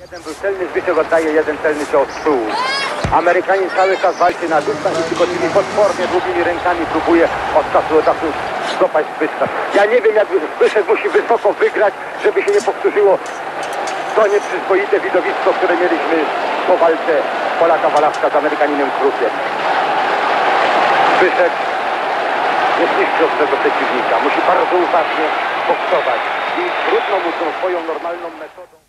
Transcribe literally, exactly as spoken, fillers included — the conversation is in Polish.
Jeden był celny, Zbigniew oddaje jeden celny cios z tyłu. Amerykanie cały czas walczy na dystansie, tylko tymi potwornie długimi rękami próbuje od czasu do czasu złapać Zbyszka. Ja nie wiem, jak Zbyszek musi wysoko wygrać, żeby się nie powtórzyło to nieprzyzwoite widowisko, które mieliśmy po walce Polaka Walaszka z Amerykaninem Krupiem. Zbyszek jest mistrzowskiego przeciwnika, musi bardzo uważnie boksować i trudno mu tą swoją normalną metodą.